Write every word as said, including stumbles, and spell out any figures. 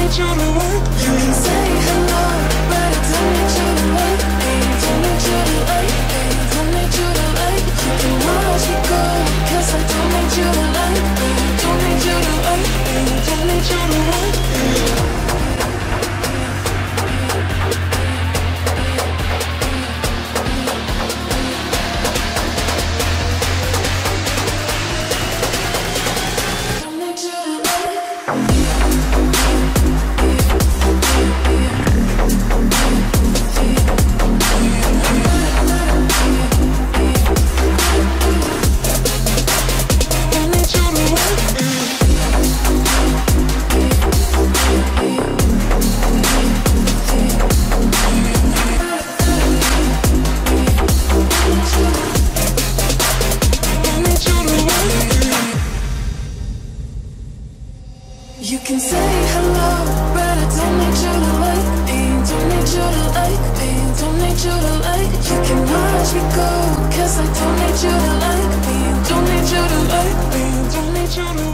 need you to like me. You can say hello, but I don't need you to like me. Don't need you to like me. Don't need you to like me. You can watch me go, 'cause I don't need you to like me. Don't need you to like me. Don't need you to like me. You can say hello, but I don't need you to like me. Don't need you to like me. Don't need you to like. You can watch me go, 'cause I don't need you to like me. Don't need you to like me. Don't need you to